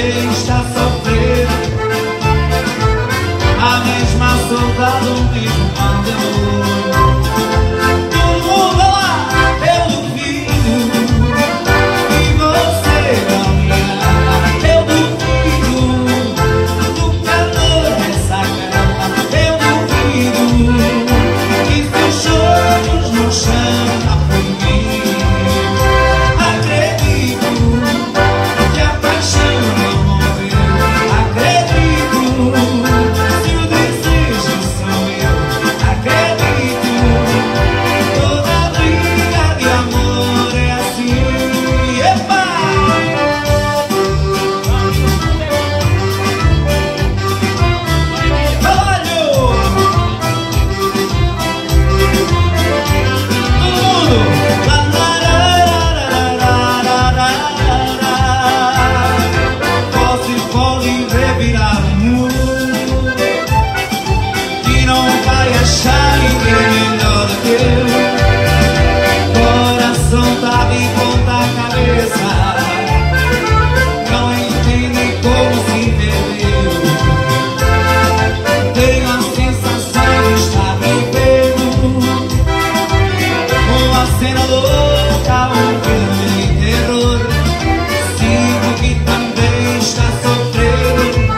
também está sofrendo a mesma saudade, o mesmo mal de amor. Todo mundo lá, eu duvido que você não me ama. Eu duvido do calor dessa cama. Eu duvido que seus sonhos não chamam por mim. Acredito que a paixão não morreu. Acredito se o desejo sou eu. Acredito, toda briga de amor é assim. Epa! Olho! Todo mundo! Você pode revirar o mundo e não vai achar ninguém melhor do que eu. Coração tá de ponta cabeça, não entende como se perdeu. Tenho a sensação de estar vivendo uma cena louca, um filme de terror. Sinto que também está sofrendo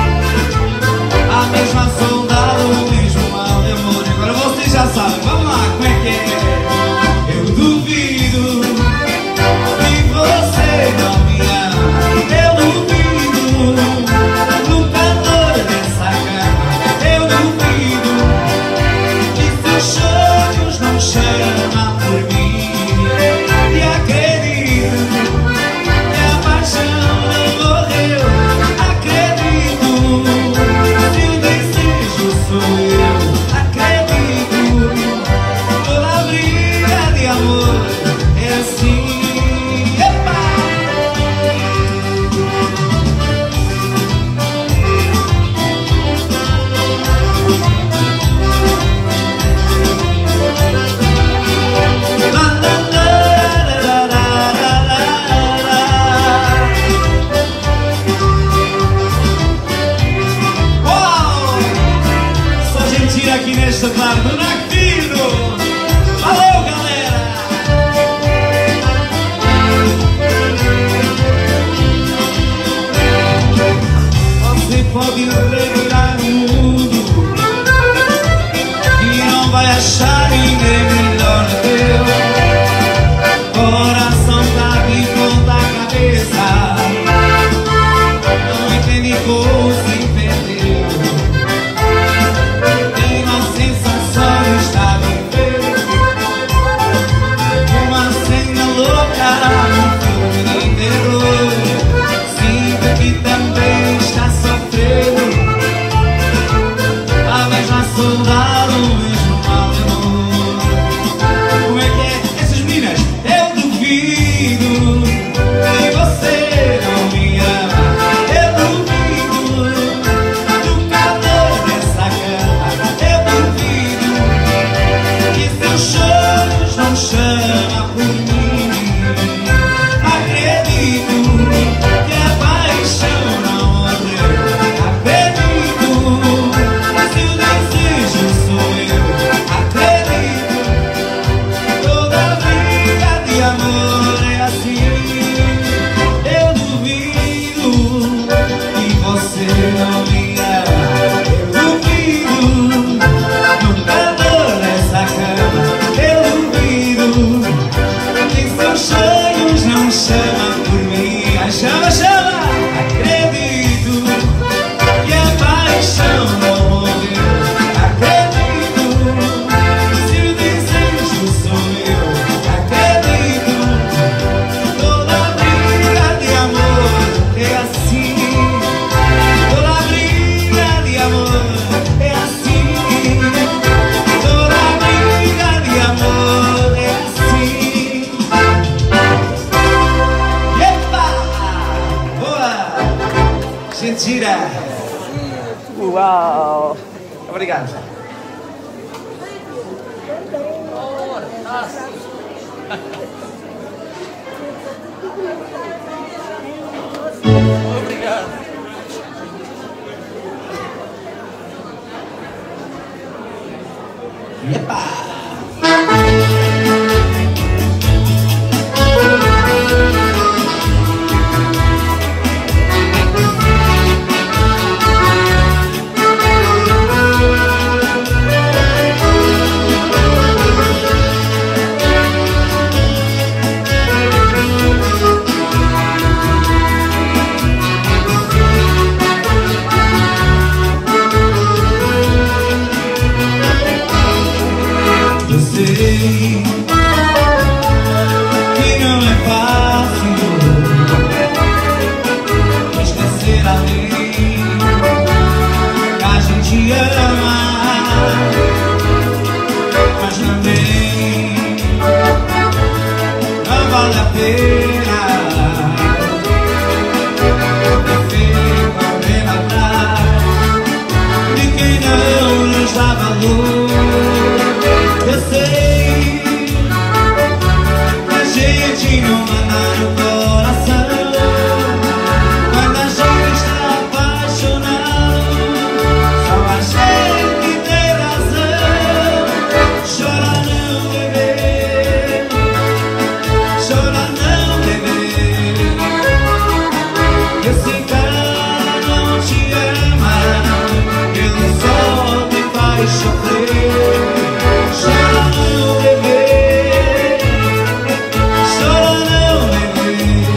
a mesma saudade, o mesmo mal de amor. Agora vocês já sabem, vamos lá, como é que é? Eu duvido que você não me ama. Eu duvido do calor dessa cama. Eu duvido que seus sonhos não chamam por mim. E acredito que a paixão não morreu. Acredito se o desejo sou eu. Acredito, toda briga de amor é assim. Epa! La, la, la, la, la, la, la. Uau! Só gente aqui nesta tarde do Nactino. Valeu, galera! Você pode revirar o mundo e não vai achar ninguém melhor do que eu. Coração tá de ponta cabeça, não entende como se perdeu. Tenho a sensação de estar vivendo uma cena louca, um filme de terror. Sinto que também está sofrendo a mesma saudade, o mesmo mal de amor. Como é que é? Essas meninas, eu duvido que você não me ama. Eu duvido do calor dessa cama. Eu duvido que seus sonhos não chamam por mim. Acredito que a paixão não morreu. Acredito se o desejo sou eu. Acredito, toda briga de amor é assim. Eu duvido que você não me ama. Eu duvido do calor dessa cama. Eu duvido que seus sonhos não chamam por mim. Ai, chama, chama! Acredito que a paixão não morreu. Acredito se o desejo sou eu. Acredito, toda briga de amor é assim. Toda briga de amor é assim. Toda briga de amor é assim. Epa! Boa! Gente gira! Uau! Obrigado. Nossa. Obrigado. Epa! Eu sei que não é fácil esquecer alguém que a gente ama, mas também não vale a pena viver correndo atrás de quem não nos dá valor. Eu sei que a gente não manda no coração quando a gente está apaixonado. Só a gente tem razão. Chora não, bebê. Chora não, bebê. Esse cara não te ama, ele só te faz sofrer. Chora não, bebê. Chora não, bebê.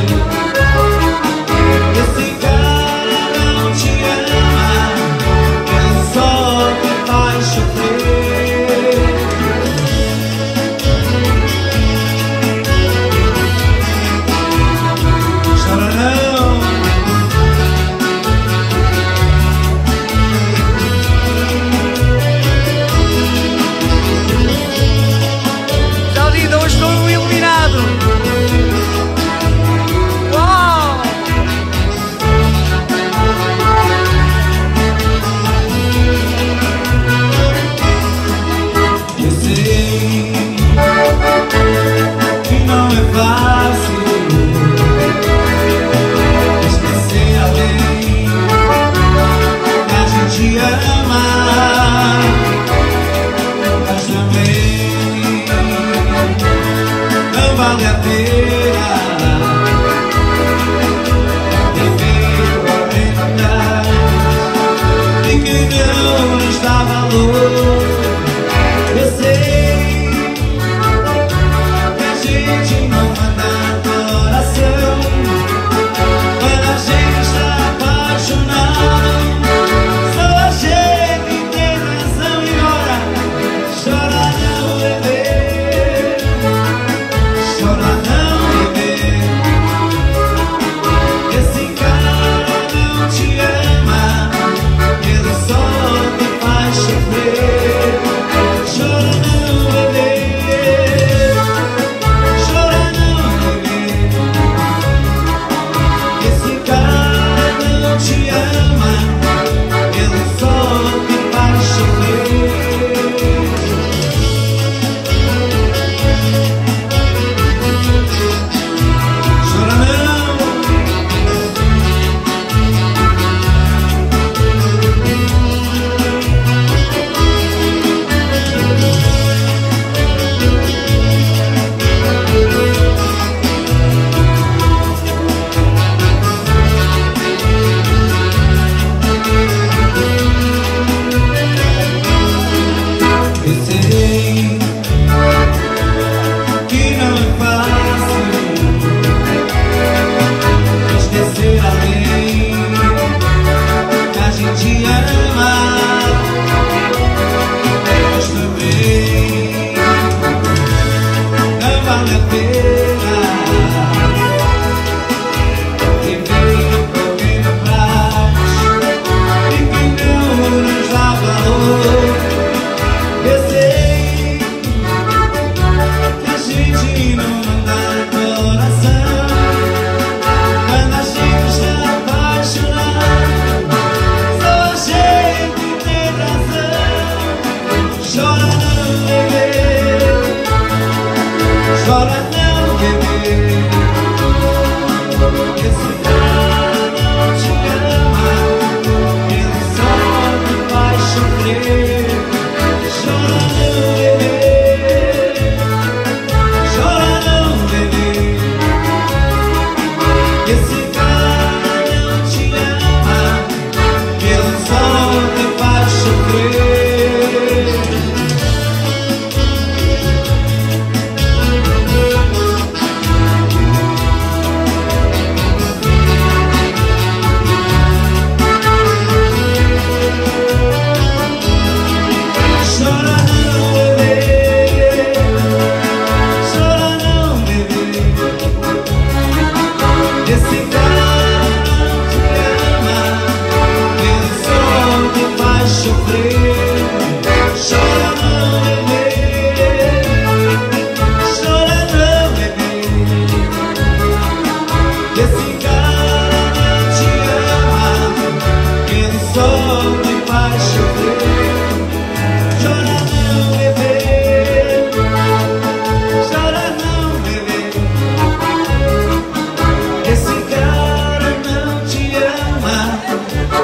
Esse cara não te ama, ele só te faz sofrer. Chora não. Tchau, linda, hoje estou iluminado. Uau! Eu sei que não é fácil esquecer alguém que a gente ama, mas também não vale a pena viver correndo atrás de quem não nos dá valor. Eu sei que a gente não manda no coração quando a gente está apaixonado. Só a gente tem razão e ora. Chora não, bebê. Chora não, bebê. Esse cara não te ama, ele só te faz sofrer.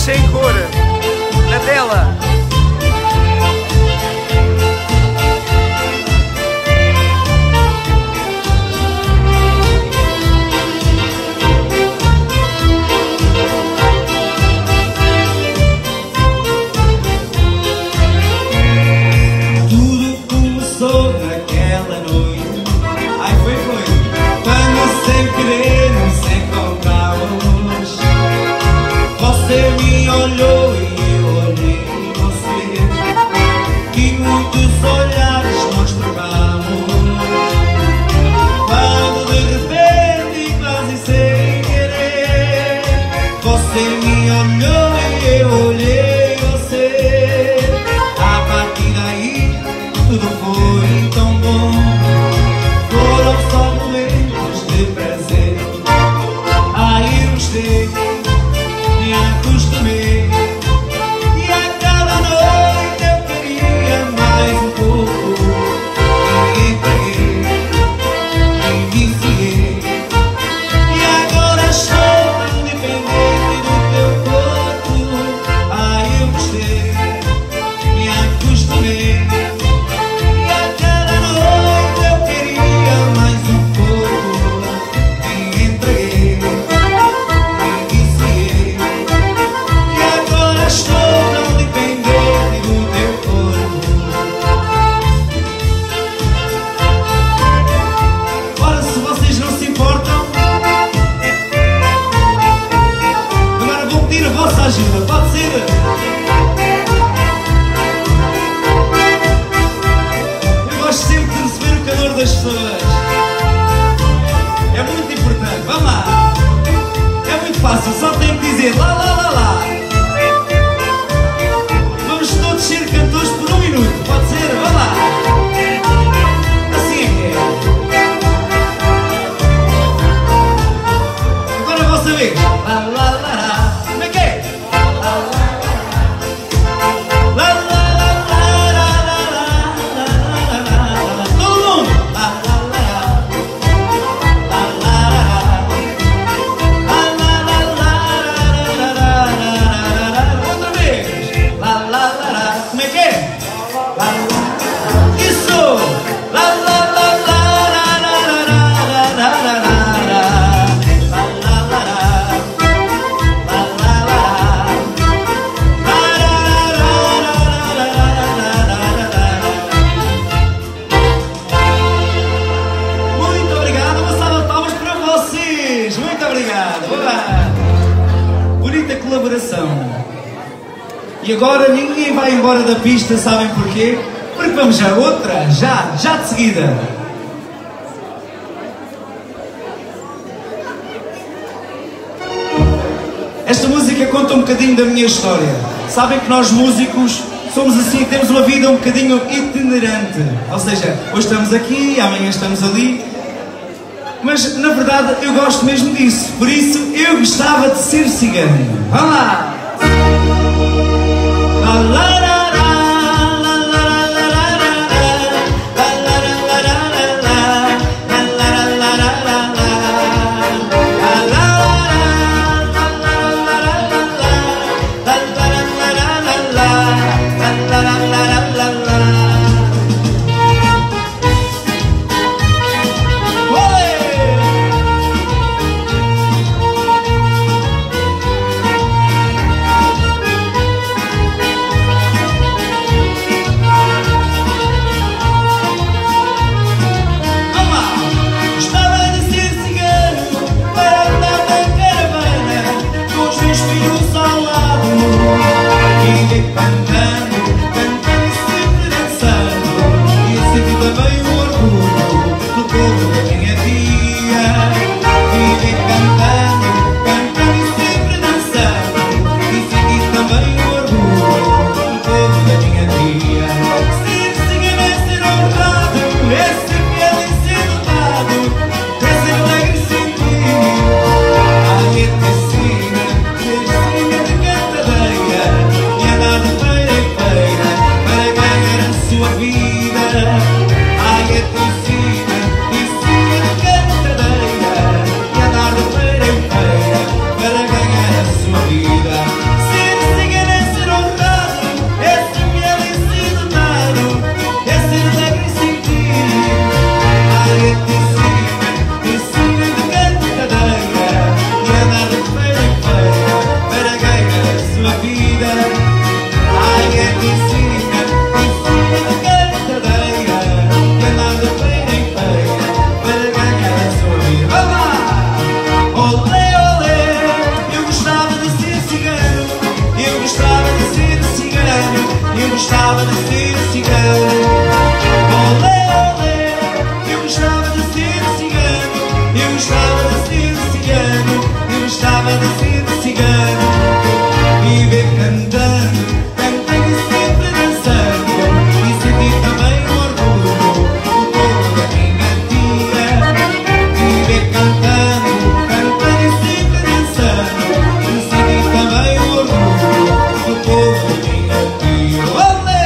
sem cor na tela. Você me olhou e eu olhei você, e muitos olhares nós trocamos. Quando de repente, quase sem querer, você me olhou e eu olhei você. A partir daí tudo foi tão bom, foram só momentos de prazer. Aí eu gostei, me acostumei, e a cada noite eu queria mais um pouco. Me entreguei, me viciei, e agora estou tão dependente do teu corpo. Aí eu gostei, me acostumei, e a cada noite eu queria mais um pouco. Me entreguei, me viciei, estou tão dependente do teu corpo. Ora, se vocês não se importam, agora vou pedir a vossa ajuda, pode ser? Eu gosto sempre de receber o calor das pessoas. É muito importante, vamos lá. É muito fácil, só tenho que dizer lá, lá, lá, lá. Todos ser cantores por 1 minuto, pode ser? Vamos lá! Assim é que é. Agora a vossa vez. Lá, lá, lá, lá. Como é que é? Lá, lá, lá, lá, lá, lá, lá. Todo mundo! Lá, lá, lá, lá, lá, lá, lá. Outra vez! Lá, lá, lá. Como é que é? Isso! Lá, lá, lá, lá, lá, lá, lá, lá, lá, lá, lá. Lá, lá, lá, lá. Lá, lá, lá. Muito obrigado, uma salva de palmas para vocês. Muito obrigado. Bonita colaboração. E agora ninguém vai embora da pista, sabem porquê? Porque vamos a outra, já de seguida. Esta música conta um bocadinho da minha história. Sabem que nós músicos somos assim, temos uma vida um bocadinho itinerante. Ou seja, hoje estamos aqui, amanhã estamos ali. Mas na verdade eu gosto mesmo disso. Por isso eu gostava de ser cigano. Vamos lá! La la la. gostava de ser cigano. Olé, olé, eu gostava de ser cigano. Eu gostava de ser cigano. Eu gostava de ser cigano. Viver cantando, cantando e sempre dançando. E sentir também o orgulho do povo da minha tia. Viver cantando, cantando e sempre dançando. E sentir também o orgulho do povo da minha tia. Olé!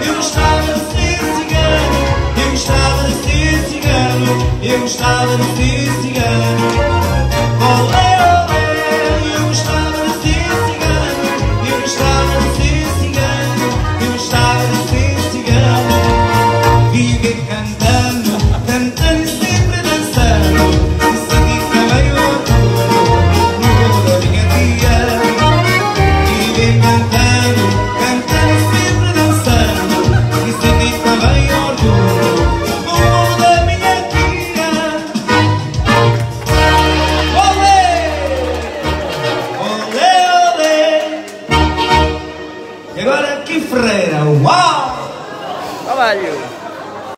Eu gostava de ser